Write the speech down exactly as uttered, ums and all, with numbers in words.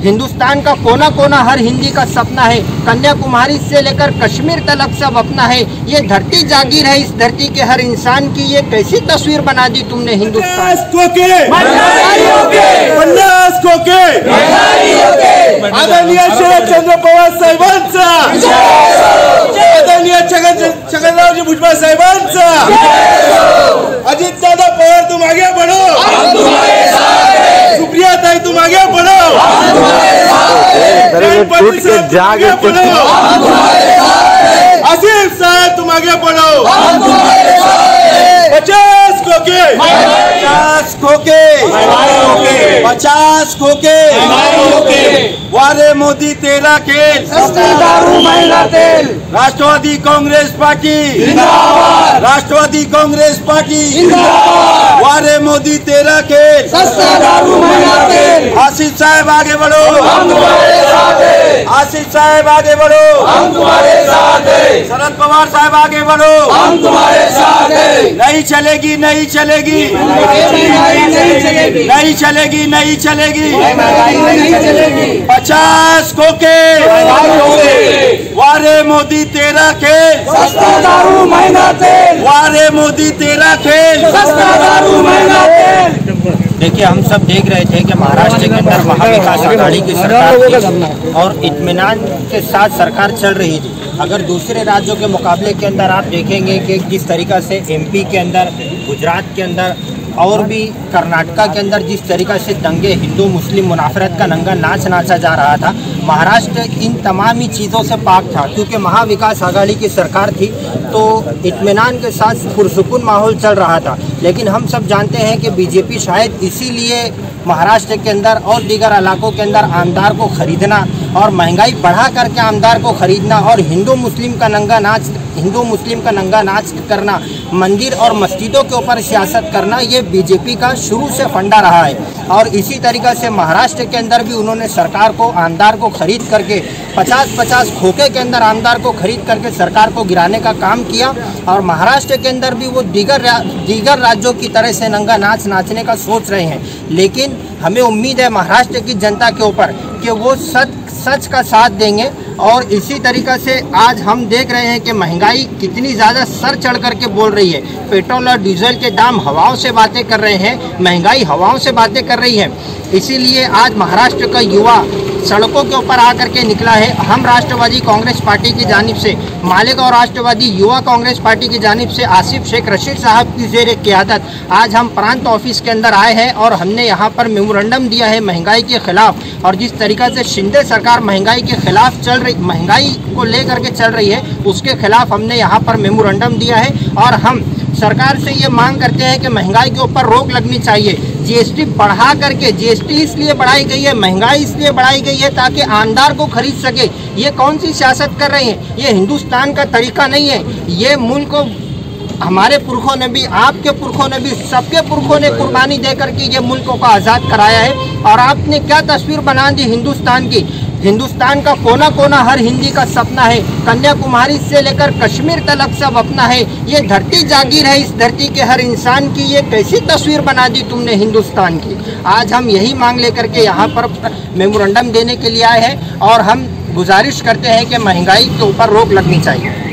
हिंदुस्तान का कोना कोना हर हिंदी का सपना है, कन्याकुमारी से लेकर कश्मीर तक सब अपना है। ये धरती जागीर है इस धरती के हर इंसान की, ये कैसी तस्वीर बना दी तुमने हिंदुस्तान की। आदरणीय शरदचंद्र पवार साहेबांचा, आदरणीय छगनरावजी भुजबळ साहेबांचा, अजित दादा पवार तुम आगे बढ़ो, सुप्रिया ताई तुम आगे बढ़ो, टूट के जागे आसिफ साहब तुम आगे बढ़ो। पचास खोके पचास खोके पचास खोके वारे मोदी तेरा खेल, दारू महंगा तेल, राष्ट्रवादी कांग्रेस पार्टी, राष्ट्रवादी कांग्रेस पार्टी, वारे मोदी तेरा खेल, सस्ता दारू महंगा तेल। आशीष साहब आगे बढ़ो, आशीष साहब आगे बढ़ो, शरद पवार साहब आगे बढ़ो, नहीं चलेगी नहीं चलेगी नहीं चलेगी नहीं चलेगी पचास खोके वारे मोदी तेरा खेल, सस्ता दारू महंगा तेल, वारे मोदी तेरा खेल, सस्ता दारू महंगा तेल। देखिए, हम सब देख रहे थे कि महाराष्ट्र के अंदर महाविकास आघाड़ी की सरकार थी और इत्मीनान के साथ सरकार चल रही थी। अगर दूसरे राज्यों के मुकाबले के अंदर आप देखेंगे कि जिस तरीक़ा से एमपी के अंदर, गुजरात के अंदर और भी कर्नाटका के अंदर जिस तरीक़ा से दंगे, हिंदू मुस्लिम मुनाफरत का नंगा नाच नाचा जा रहा था, महाराष्ट्र इन तमाम ही चीज़ों से पाक था। क्योंकि महाविकास आघाड़ी की सरकार थी तो इत्मीनान के साथ पुरसुकून माहौल चल रहा था। लेकिन हम सब जानते हैं कि बीजेपी शायद इसीलिए महाराष्ट्र के अंदर और दीगर इलाकों के अंदर आमदार को खरीदना और महंगाई बढ़ा करके आमदार को खरीदना और हिंदू मुस्लिम का नंगा नाच हिंदू मुस्लिम का नंगा नाच करना, मंदिर और मस्जिदों के ऊपर सियासत करना, ये बीजेपी का शुरू से फंडा रहा है। और इसी तरीक़ा से महाराष्ट्र के अंदर भी उन्होंने सरकार को, आमदार को खरीद करके पचास पचास खोखे के अंदर आमदार को खरीद करके सरकार को गिराने का काम किया। और महाराष्ट्र के अंदर भी वो दीगर दीगर राज्यों की तरह से नंगा नाच नाचने का सोच रहे हैं। लेकिन हमें उम्मीद है महाराष्ट्र की जनता के ऊपर कि वो सच सच का साथ देंगे। और इसी तरीक़ा से आज हम देख रहे हैं कि महंगाई कितनी ज़्यादा सर चढ़ करके बोल रही है। पेट्रोल और डीजल के दाम हवाओं से बातें कर रहे हैं, महंगाई हवाओं से बातें कर रही है। इसीलिए आज महाराष्ट्र का युवा सड़कों के ऊपर आकर के निकला है। हम राष्ट्रवादी कांग्रेस पार्टी की जानिब से, मालेगांव राष्ट्रवादी युवा कांग्रेस पार्टी की जानिब से आसिफ शेख रशीद साहब की ज़ेर क़ियादत आज हम प्रांत ऑफिस के अंदर आए हैं और हमने यहाँ पर मेमोरेंडम दिया है महंगाई के खिलाफ। और जिस तरीक़ा से शिंदे सरकार महंगाई के खिलाफ चल रही, महंगाई को लेकर के चल रही है, उसके खिलाफ हमने यहाँ पर मेमोरेंडम दिया है। और हम सरकार से ये मांग करते हैं कि महंगाई के ऊपर रोक लगनी चाहिए। जीएसटी बढ़ा करके, जीएसटी इसलिए बढ़ाई गई है, महंगाई इसलिए बढ़ाई गई है ताकि आमदार को खरीद सके। ये कौन सी सियासत कर रहे हैं? ये हिंदुस्तान का तरीका नहीं है। ये मुल्क को हमारे पुरखों ने भी, आपके पुरखों ने भी, सबके पुरखों ने कुर्बानी दे करके ये मुल्क को आज़ाद कराया है। और आपने क्या तस्वीर बना दी हिंदुस्तान की। हिंदुस्तान का कोना कोना हर हिंदी का सपना है, कन्याकुमारी से लेकर कश्मीर तक सब अपना है। ये धरती जागीर है इस धरती के हर इंसान की, ये कैसी तस्वीर बना दी तुमने हिंदुस्तान की। आज हम यही मांग लेकर के यहाँ पर मेमोरेंडम देने के लिए आए हैं और हम गुजारिश करते हैं कि महंगाई के ऊपर रोक लगनी चाहिए।